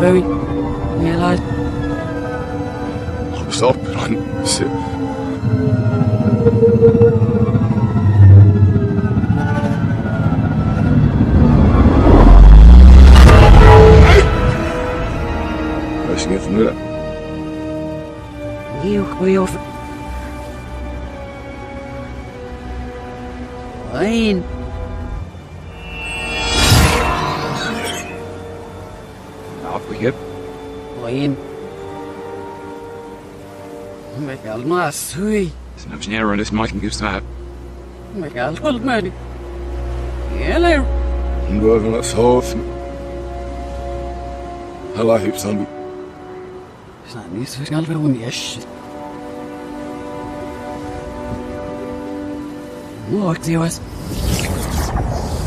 very realize. I was up and I sit. Where's she get from that? You will. Wayne. Out we get. Wayne. Mikael Masui. Snaps near on this mic and gives that. Mikael Hultman. Hello. And working at soft. I like it, son. Sanni skal være unish. Look, there was.